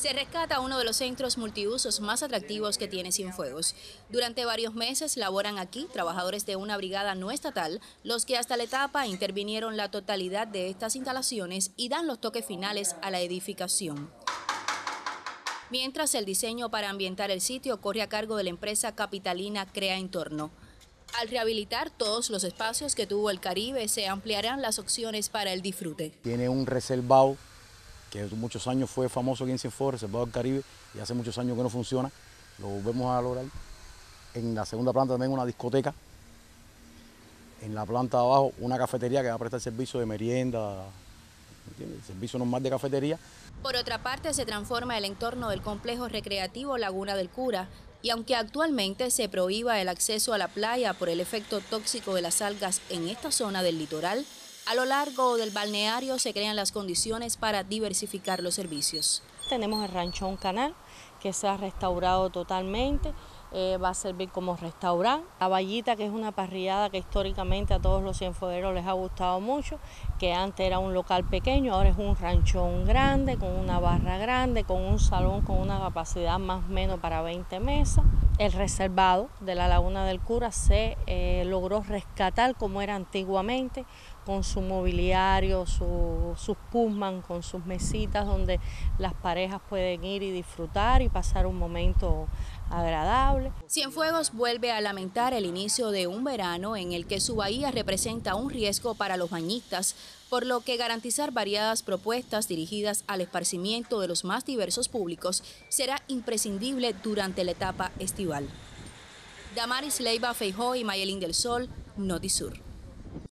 Se rescata uno de los centros multiusos más atractivos que tiene Cienfuegos. Durante varios meses laboran aquí trabajadores de una brigada no estatal, los que hasta la etapa intervinieron la totalidad de estas instalaciones y dan los toques finales a la edificación. Mientras el diseño para ambientar el sitio corre a cargo de la empresa capitalina Crea Entorno. Al rehabilitar todos los espacios que tuvo el Caribe, se ampliarán las opciones para el disfrute. Tiene un reservado que muchos años fue famoso aquí en Cienfuegos, reservado del Caribe, y hace muchos años que no funciona. Lo volvemos a lograr. En la segunda planta también una discoteca. En la planta de abajo una cafetería que va a prestar servicio de merienda, ¿entiendes? Servicio normal de cafetería. Por otra parte, se transforma el entorno del complejo recreativo Laguna del Cura, y aunque actualmente se prohíba el acceso a la playa por el efecto tóxico de las algas en esta zona del litoral, a lo largo del balneario se crean las condiciones para diversificar los servicios. Tenemos el Ranchón Canal, que se ha restaurado totalmente, va a servir como restaurante. La Vallita, que es una parrillada que históricamente a todos los cienfuegueros les ha gustado mucho, que antes era un local pequeño, ahora es un ranchón grande, con una barra grande, con un salón con una capacidad más o menos para 20 mesas. El reservado de la Laguna del Cura se logró rescatar como era antiguamente, con su mobiliario, sus pullman, con sus mesitas donde las parejas pueden ir y disfrutar y pasar un momento agradable. Cienfuegos vuelve a lamentar el inicio de un verano en el que su bahía representa un riesgo para los bañistas, por lo que garantizar variadas propuestas dirigidas al esparcimiento de los más diversos públicos será imprescindible durante la etapa estival. Damaris Leiva Feijó y Mayelín del Sol, Notisur.